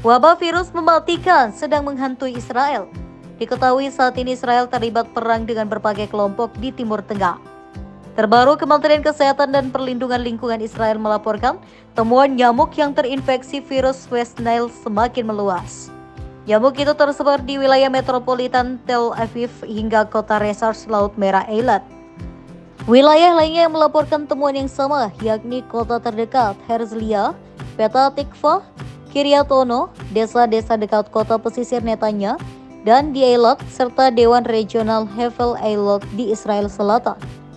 Wabah virus mematikan sedang menghantui Israel. Diketahui saat ini Israel terlibat perang dengan berbagai kelompok di Timur Tengah. Terbaru, Kementerian Kesehatan dan Perlindungan Lingkungan Israel melaporkan temuan nyamuk yang terinfeksi virus West Nile semakin meluas. Nyamuk itu tersebar di wilayah metropolitan Tel Aviv hingga kota reserse Laut Merah Eilat. Wilayah lainnya yang melaporkan temuan yang sama yakni kota terdekat Herzliya, Petah Tikva, Kiryat Ono, desa-desa dekat kota pesisir Netanya, dan di Eilat, serta Dewan Regional Hevel Eilat di Israel Selatan.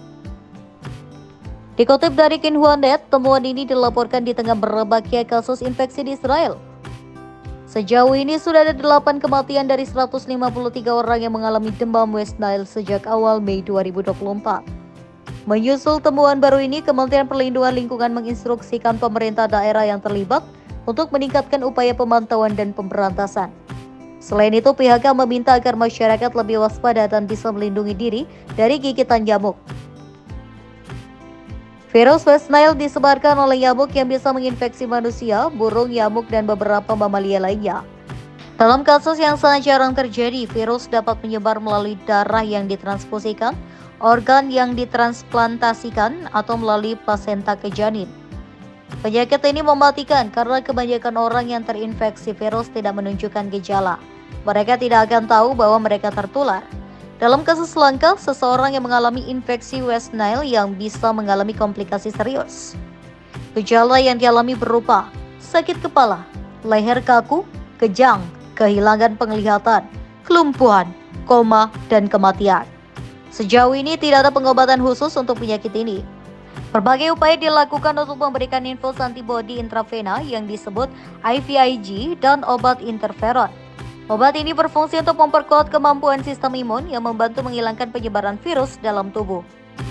Dikutip dari Kinhuanet, temuan ini dilaporkan di tengah merebaknya kasus infeksi di Israel. Sejauh ini sudah ada 8 kematian dari 153 orang yang mengalami demam West Nile sejak awal Mei 2024. Menyusul temuan baru ini, Kementerian Perlindungan Lingkungan menginstruksikan pemerintah daerah yang terlibat untuk meningkatkan upaya pemantauan dan pemberantasan. Selain itu, pihaknya meminta agar masyarakat lebih waspada dan bisa melindungi diri dari gigitan nyamuk. Virus West Nile disebarkan oleh nyamuk yang bisa menginfeksi manusia, burung, nyamuk, dan beberapa mamalia lainnya. Dalam kasus yang sangat jarang terjadi, virus dapat menyebar melalui darah yang ditransfusikan, organ yang ditransplantasikan, atau melalui plasenta ke janin. Penyakit ini mematikan karena kebanyakan orang yang terinfeksi virus tidak menunjukkan gejala. Mereka tidak akan tahu bahwa mereka tertular. Dalam kasus langka, seseorang yang mengalami infeksi West Nile yang bisa mengalami komplikasi serius. Gejala yang dialami berupa sakit kepala, leher kaku, kejang, kehilangan penglihatan, kelumpuhan, koma, dan kematian. Sejauh ini tidak ada pengobatan khusus untuk penyakit ini. Berbagai upaya dilakukan untuk memberikan infus antibodi intravena yang disebut IVIG dan obat interferon. Obat ini berfungsi untuk memperkuat kemampuan sistem imun yang membantu menghilangkan penyebaran virus dalam tubuh.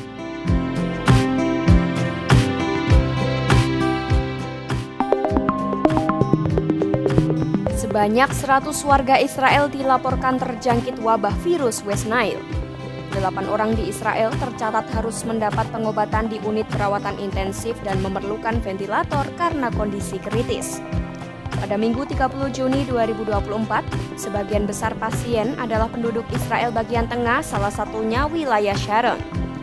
Sebanyak 100 warga Israel dilaporkan terjangkit wabah virus West Nile. 8 orang di Israel tercatat harus mendapat pengobatan di unit perawatan intensif dan memerlukan ventilator karena kondisi kritis. Pada Minggu 30 Juni 2024, sebagian besar pasien adalah penduduk Israel bagian tengah, salah satunya wilayah Sharon.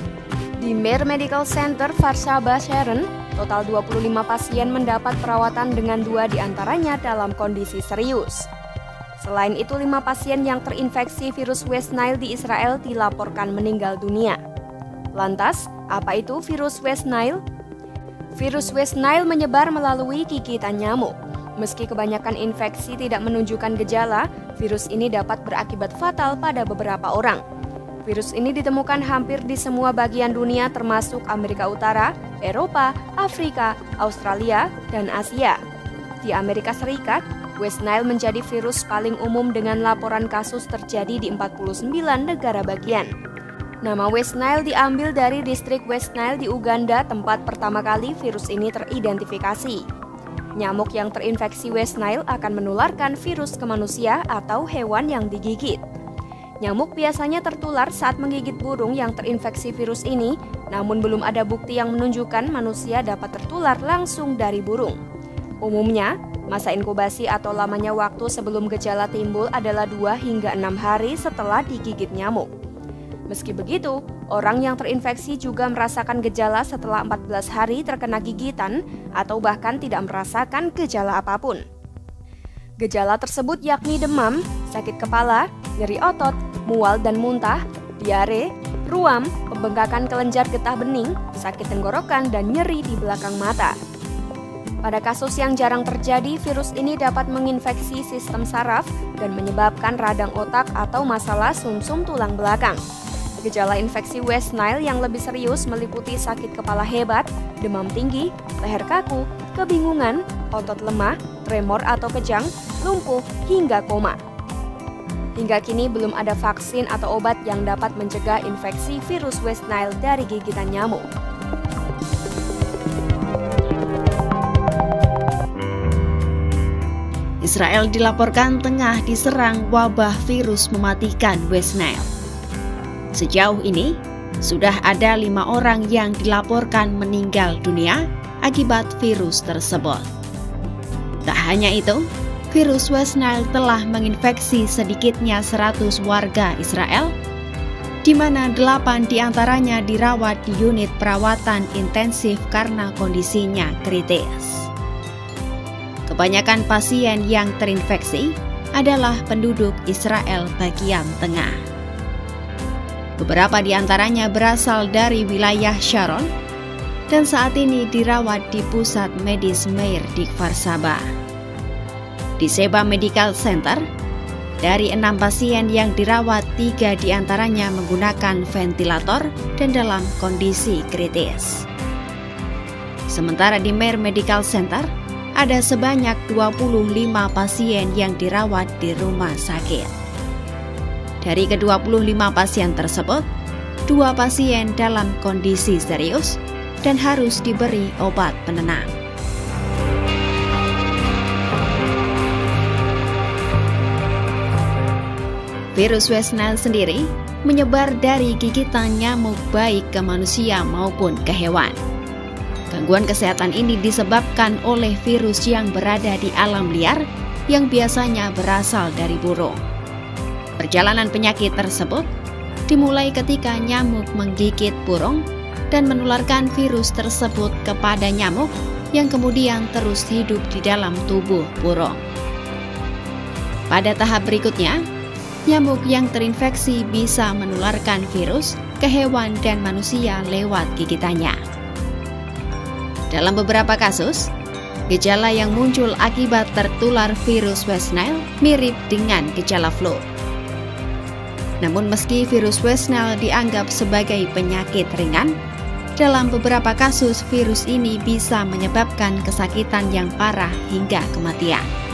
Di Meir Medical Center Farsaba Sharon, total 25 pasien mendapat perawatan dengan 2 diantaranya dalam kondisi serius. Selain itu, 5 pasien yang terinfeksi virus West Nile di Israel dilaporkan meninggal dunia. Lantas, apa itu virus West Nile? Virus West Nile menyebar melalui gigitan nyamuk. Meski kebanyakan infeksi tidak menunjukkan gejala, virus ini dapat berakibat fatal pada beberapa orang. Virus ini ditemukan hampir di semua bagian dunia termasuk Amerika Utara, Eropa, Afrika, Australia, dan Asia. Di Amerika Serikat, West Nile menjadi virus paling umum dengan laporan kasus terjadi di 49 negara bagian. Nama West Nile diambil dari distrik West Nile di Uganda, tempat pertama kali virus ini teridentifikasi. Nyamuk yang terinfeksi West Nile akan menularkan virus ke manusia atau hewan yang digigit. Nyamuk biasanya tertular saat menggigit burung yang terinfeksi virus ini, namun belum ada bukti yang menunjukkan manusia dapat tertular langsung dari burung. Umumnya, masa inkubasi atau lamanya waktu sebelum gejala timbul adalah 2 hingga 6 hari setelah digigit nyamuk. Meski begitu, orang yang terinfeksi juga merasakan gejala setelah 14 hari terkena gigitan atau bahkan tidak merasakan gejala apapun. Gejala tersebut yakni demam, sakit kepala, nyeri otot, mual dan muntah, diare, ruam, pembengkakan kelenjar getah bening, sakit tenggorokan, dan nyeri di belakang mata. Pada kasus yang jarang terjadi, virus ini dapat menginfeksi sistem saraf dan menyebabkan radang otak atau masalah sumsum tulang belakang. Gejala infeksi West Nile yang lebih serius meliputi sakit kepala hebat, demam tinggi, leher kaku, kebingungan, otot lemah, tremor atau kejang, lumpuh, hingga koma. Hingga kini belum ada vaksin atau obat yang dapat mencegah infeksi virus West Nile dari gigitan nyamuk. Israel dilaporkan tengah diserang wabah virus mematikan West Nile. Sejauh ini, sudah ada 5 orang yang dilaporkan meninggal dunia akibat virus tersebut. Tak hanya itu, virus West Nile telah menginfeksi sedikitnya 100 warga Israel, di mana 8 diantaranya dirawat di unit perawatan intensif karena kondisinya kritis. Kebanyakan pasien yang terinfeksi adalah penduduk Israel bagian tengah. Beberapa di antaranya berasal dari wilayah Sharon dan saat ini dirawat di pusat medis Meir di Kfar Saba. Di Sheba Medical Center, dari 6 pasien yang dirawat, 3 diantaranya menggunakan ventilator dan dalam kondisi kritis. Sementara di Meir Medical Center, ada sebanyak 25 pasien yang dirawat di rumah sakit. Dari ke-25 pasien tersebut, 2 pasien dalam kondisi serius dan harus diberi obat penenang. Virus West Nile sendiri menyebar dari gigitan nyamuk baik ke manusia maupun ke hewan. Gangguan kesehatan ini disebabkan oleh virus yang berada di alam liar yang biasanya berasal dari burung. Perjalanan penyakit tersebut dimulai ketika nyamuk menggigit burung dan menularkan virus tersebut kepada nyamuk yang kemudian terus hidup di dalam tubuh burung. Pada tahap berikutnya, nyamuk yang terinfeksi bisa menularkan virus ke hewan dan manusia lewat gigitannya. Dalam beberapa kasus, gejala yang muncul akibat tertular virus West Nile mirip dengan gejala flu. Namun meski virus West Nile dianggap sebagai penyakit ringan, dalam beberapa kasus virus ini bisa menyebabkan kesakitan yang parah hingga kematian.